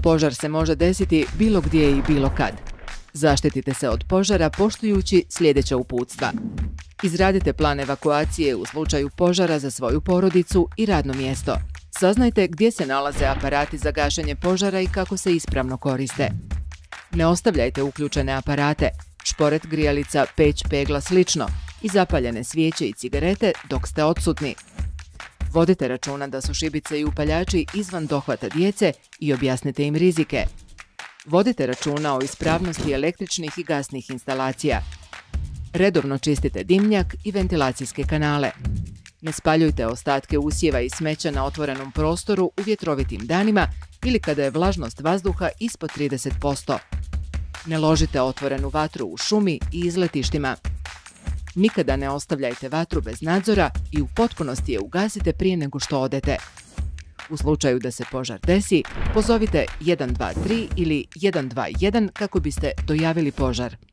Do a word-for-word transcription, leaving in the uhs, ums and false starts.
Požar se može desiti bilo gdje i bilo kad. Zaštitite se od požara poštujući sljedeća uputstva. Izradite plan evakuacije u slučaju požara za svoju porodicu i radno mjesto. Saznajte gdje se nalaze aparati za gašenje požara i kako se ispravno koriste. Ne ostavljajte uključene aparate, šporet, grijalica, peć, pegla, slično i zapaljene svijeće i cigarete dok ste odsutni. Vodite računa da su šibice i upaljači izvan dohvata djece i objasnite im rizike. Vodite računa o ispravnosti električnih i gasnih instalacija. Redovno čistite dimnjak i ventilacijske kanale. Ne spaljujte ostatke usjeva i smeća na otvorenom prostoru u vjetrovitim danima ili kada je vlažnost vazduha ispod trideset posto. Ne ložite otvorenu vatru u šumi i izletištima. Nikada ne ostavljajte vatru bez nadzora i u potpunosti je ugasite prije nego što odete. U slučaju da se požar desi, pozovite jedan dva tri ili jedan dva jedan kako biste dojavili požar.